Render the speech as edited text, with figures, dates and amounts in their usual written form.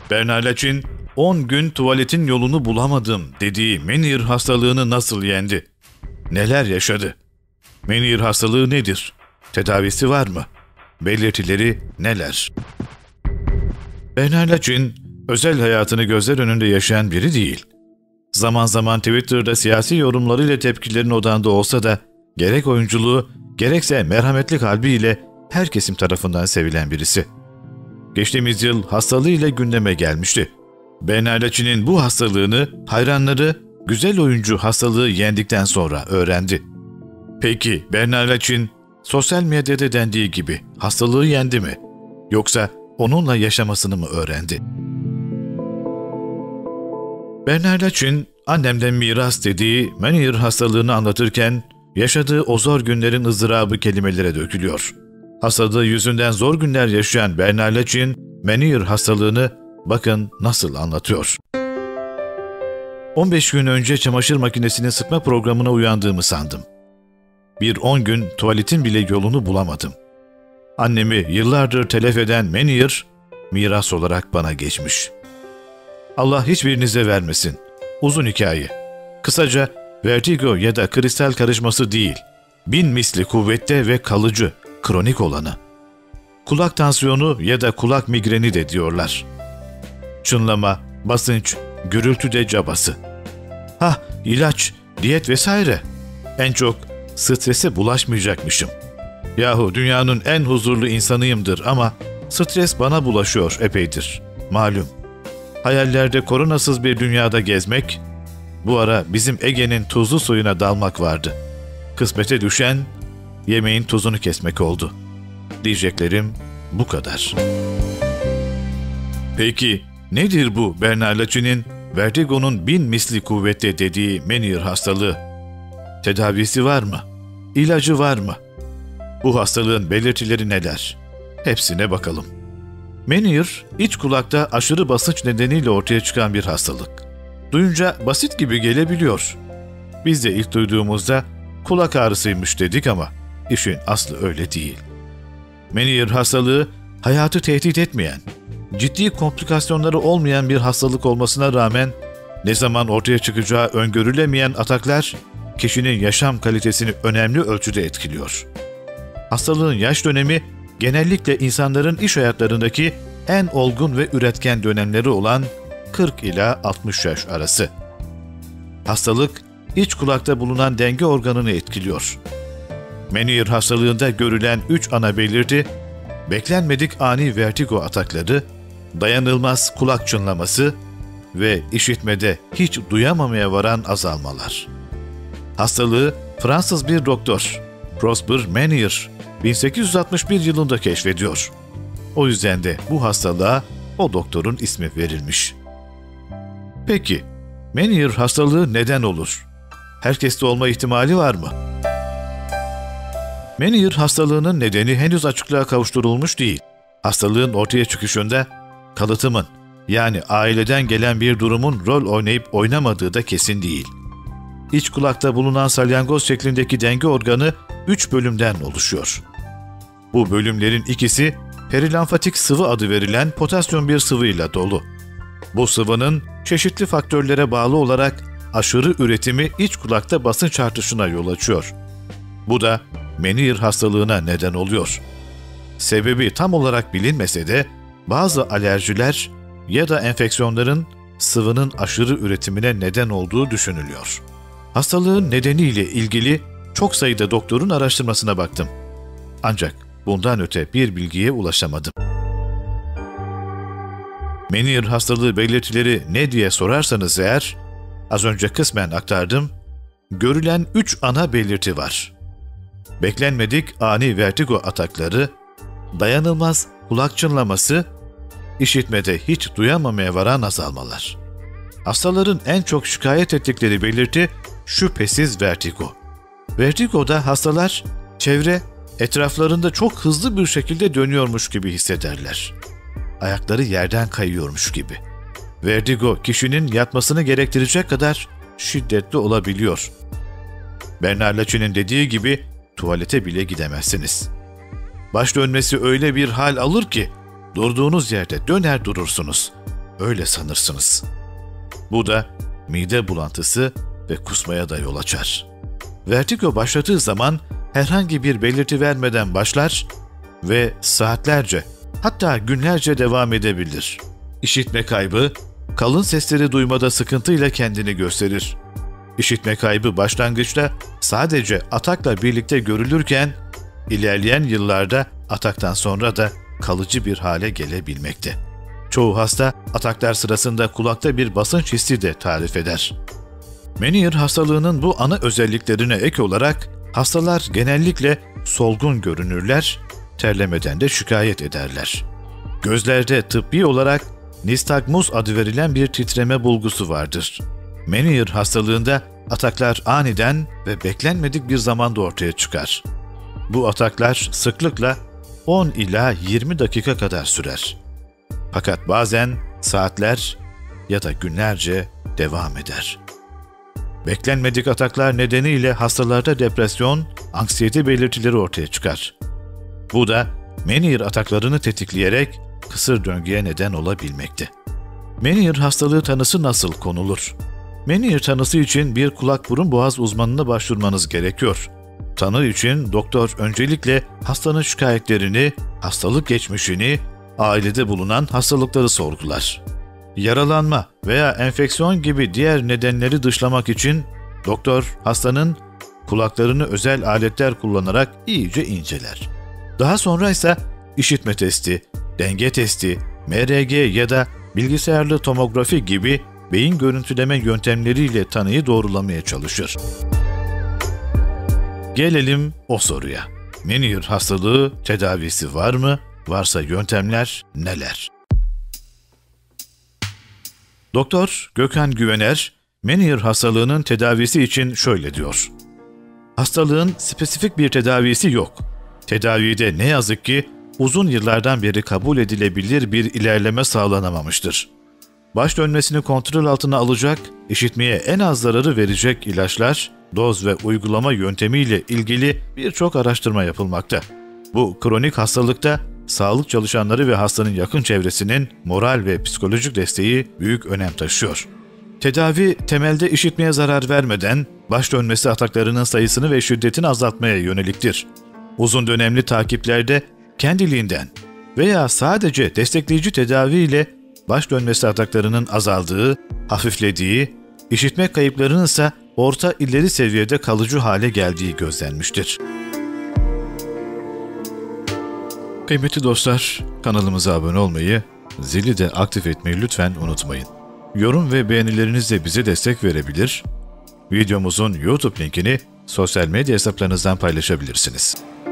Bernard'in 10 gün tuvaletin yolunu bulamadım dediği Meniere hastalığını nasıl yendi? Neler yaşadı? Meniere hastalığı nedir? Tedavisi var mı? Belirtileri neler? Bernard'in özel hayatını gözler önünde yaşayan biri değil. Zaman zaman Twitter'da siyasi yorumlarıyla tepkilerin odağında olsa da gerek oyunculuğu gerekse merhametli kalbiyle her kesim tarafından sevilen birisi. Geçtiğimiz yıl hastalığıyla gündeme gelmişti. Bernard'in bu hastalığını hayranları güzel oyuncu hastalığı yendikten sonra öğrendi. Peki Bernard'in sosyal medyada dendiği gibi hastalığı yendi mi? Yoksa onunla yaşamasını mı öğrendi? Bernard'in annemden miras dediği Meniere hastalığını anlatırken yaşadığı o zor günlerin ızdırabı kelimelere dökülüyor. Hastalığı yüzünden zor günler yaşayan Bernard'in Meniere hastalığını bakın nasıl anlatıyor. 15 gün önce çamaşır makinesinin sıkma programına uyandığımı sandım. Bir 10 gün tuvaletin bile yolunu bulamadım. Annemi yıllardır telef eden Meniere miras olarak bana geçmiş. Allah hiçbirinize vermesin. Uzun hikaye. Kısaca vertigo ya da kristal karışması değil, 1000 misli kuvvette ve kalıcı, kronik olanı. Kulak tansiyonu ya da kulak migreni de diyorlar. Çınlama, basınç, gürültü de cabası. İlaç, diyet vesaire. En çok strese bulaşmayacakmışım. Yahu dünyanın en huzurlu insanıyımdır ama stres bana bulaşıyor epeydir. Malum. Hayallerde koronasız bir dünyada gezmek, bu ara bizim Ege'nin tuzlu suyuna dalmak vardı. Kısmete düşen yemeğin tuzunu kesmek oldu. Diyeceklerim bu kadar. Peki nedir bu Bernard'in vertigonun 1000 misli kuvvette dediği Meniere hastalığı? Tedavisi var mı? İlacı var mı? Bu hastalığın belirtileri neler? Hepsine bakalım. Meniere, iç kulakta aşırı basınç nedeniyle ortaya çıkan bir hastalık. Duyunca basit gibi gelebiliyor. Biz de ilk duyduğumuzda kulak ağrısıymış dedik ama işin aslı öyle değil. Meniere hastalığı hayatı tehdit etmeyen, ciddi komplikasyonları olmayan bir hastalık olmasına rağmen ne zaman ortaya çıkacağı öngörülemeyen ataklar kişinin yaşam kalitesini önemli ölçüde etkiliyor. Hastalığın yaş dönemi genellikle insanların iş hayatlarındaki en olgun ve üretken dönemleri olan 40 ila 60 yaş arası. Hastalık, iç kulakta bulunan denge organını etkiliyor. Meniere hastalığında görülen 3 ana belirti, beklenmedik ani vertigo atakları, dayanılmaz kulak çınlaması ve işitmede hiç duyamamaya varan azalmalar. Hastalığı Fransız bir doktor, Prosper Meniere, 1861 yılında keşfediyor. O yüzden de bu hastalığa o doktorun ismi verilmiş. Peki, Meniere hastalığı neden olur? Herkeste olma ihtimali var mı? Meniere hastalığının nedeni henüz açıklığa kavuşturulmuş değil. Hastalığın ortaya çıkışında kalıtımın, yani aileden gelen bir durumun rol oynayıp oynamadığı da kesin değil. İç kulakta bulunan salyangoz şeklindeki denge organı 3 bölümden oluşuyor. Bu bölümlerin ikisi perilenfatik sıvı adı verilen potasyum bir sıvıyla dolu. Bu sıvının çeşitli faktörlere bağlı olarak aşırı üretimi iç kulakta basınç artışına yol açıyor. Bu da Meniere hastalığına neden oluyor. Sebebi tam olarak bilinmese de bazı alerjiler ya da enfeksiyonların sıvının aşırı üretimine neden olduğu düşünülüyor. Hastalığın nedeniyle ilgili çok sayıda doktorun araştırmasına baktım. Ancak bundan öte bir bilgiye ulaşamadım. Meniere hastalığı belirtileri ne diye sorarsanız eğer, az önce kısmen aktardım, görülen 3 ana belirti var. Beklenmedik ani vertigo atakları, dayanılmaz kulak çınlaması, işitmede hiç duyamamaya varan azalmalar. Hastaların en çok şikayet ettikleri belirti şüphesiz vertigo. Vertigoda hastalar çevre etraflarında çok hızlı bir şekilde dönüyormuş gibi hissederler. Ayakları yerden kayıyormuş gibi. Vertigo kişinin yatmasını gerektirecek kadar şiddetli olabiliyor. Bernard'in dediği gibi tuvalete bile gidemezsiniz. Baş dönmesi öyle bir hal alır ki durduğunuz yerde döner durursunuz. öyle sanırsınız. Bu da mide bulantısı ve kusmaya da yol açar. Vertigo başladığı zaman herhangi bir belirti vermeden başlar ve saatlerce, hatta günlerce devam edebilir. İşitme kaybı, kalın sesleri duymada sıkıntıyla kendini gösterir. İşitme kaybı başlangıçta sadece atakla birlikte görülürken, ilerleyen yıllarda ataktan sonra da kalıcı bir hale gelebilmekte. Çoğu hasta ataklar sırasında kulakta bir basınç hissi de tarif eder. Meniere hastalığının bu ana özelliklerine ek olarak hastalar genellikle solgun görünürler, terlemeden de şikayet ederler. Gözlerde tıbbi olarak nistagmus adı verilen bir titreme bulgusu vardır. Meniere hastalığında ataklar aniden ve beklenmedik bir zamanda ortaya çıkar. Bu ataklar sıklıkla 10 ila 20 dakika kadar sürer. Fakat bazen saatler ya da günlerce devam eder. Beklenmedik ataklar nedeniyle hastalarda depresyon, anksiyete belirtileri ortaya çıkar. Bu da Meniere ataklarını tetikleyerek kısır döngüye neden olabilmekte. Meniere hastalığı tanısı nasıl konulur? Meniere tanısı için bir kulak burun boğaz uzmanına başvurmanız gerekiyor. Tanı için doktor öncelikle hastanın şikayetlerini, hastalık geçmişini, ailede bulunan hastalıkları sorgular. Yaralanma veya enfeksiyon gibi diğer nedenleri dışlamak için doktor hastanın kulaklarını özel aletler kullanarak iyice inceler. Daha sonra ise işitme testi, denge testi, MRG ya da bilgisayarlı tomografi gibi beyin görüntüleme yöntemleriyle tanıyı doğrulamaya çalışır. Gelelim o soruya. Meniere hastalığı tedavisi var mı? Varsa yöntemler neler? Doktor Gökhan Güvener, Meniere hastalığının tedavisi için şöyle diyor. Hastalığın spesifik bir tedavisi yok. Tedavide ne yazık ki uzun yıllardan beri kabul edilebilir bir ilerleme sağlanamamıştır. Baş dönmesini kontrol altına alacak, işitmeye en az zararı verecek ilaçlar, doz ve uygulama yöntemiyle ilgili birçok araştırma yapılmakta. Bu kronik hastalıkta sağlık çalışanları ve hastanın yakın çevresinin moral ve psikolojik desteği büyük önem taşıyor. Tedavi temelde işitmeye zarar vermeden baş dönmesi ataklarının sayısını ve şiddetini azaltmaya yöneliktir. Uzun dönemli takiplerde kendiliğinden veya sadece destekleyici tedavi ile baş dönmesi ataklarının azaldığı, hafiflediği, işitme kayıplarının ise orta ileri seviyede kalıcı hale geldiği gözlenmiştir. Kıymetli dostlar, kanalımıza abone olmayı, zili de aktif etmeyi lütfen unutmayın. Yorum ve beğenilerinizle bize destek verebilir, videomuzun YouTube linkini sosyal medya hesaplarınızdan paylaşabilirsiniz.